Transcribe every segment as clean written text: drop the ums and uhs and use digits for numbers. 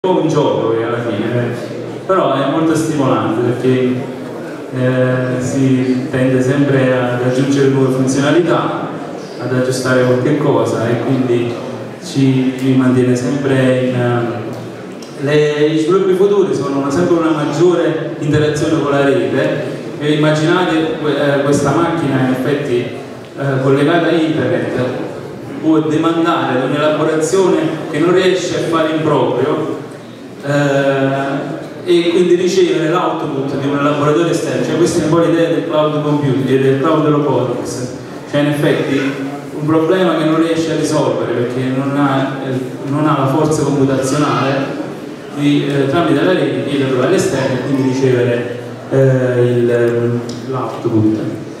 un gioco alla fine, però è molto stimolante perché si tende sempre ad aggiungere nuove funzionalità, ad aggiustare qualche cosa e quindi ci mantiene sempre in... Gli sviluppi futuri sono sempre una maggiore interazione con la rete e immaginate questa macchina in effetti collegata a internet può demandare ad un'elaborazione che non riesce a fare in proprio e quindi ricevere l'output di un elaboratore esterno. Cioè questa è un po' l'idea del cloud computing e del cloud robotics, cioè in effetti un problema che non riesce a risolvere perché non ha la forza computazionale tramite la rete chiederlo all'esterno e quindi ricevere l'output.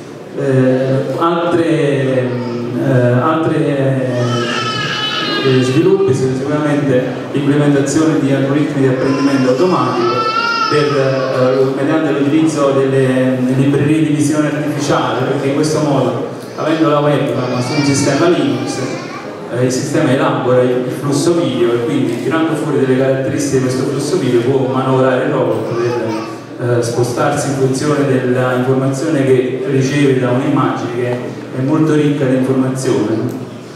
Sviluppi sono sicuramente l'implementazione di algoritmi di apprendimento automatico mediante l'utilizzo delle librerie di visione artificiale, perché in questo modo, avendo la webcam su un sistema Linux, il sistema elabora il flusso video e quindi tirando fuori delle caratteristiche di questo flusso video può manovrare il robot per spostarsi in funzione dell'informazione che riceve da un'immagine che è molto ricca di informazioni.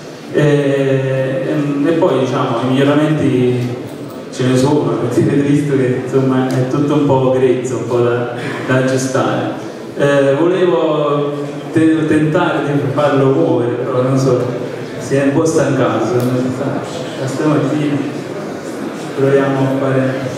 E poi diciamo i miglioramenti ce ne sono, avete visto che insomma è tutto un po' grezzo, un po' da aggiustare. Volevo tentare di farlo muovere, però non so, si è un po' stancato stamattina, proviamo a fare